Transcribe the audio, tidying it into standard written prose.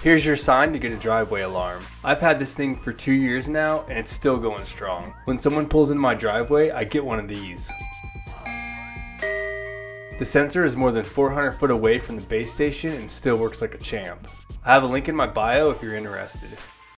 Here's your sign to get a driveway alarm. I've had this thing for 2 years now and it's still going strong. When someone pulls in my driveway, I get one of these. The sensor is more than 400 foot away from the base station and still works like a champ. I have a link in my bio if you're interested.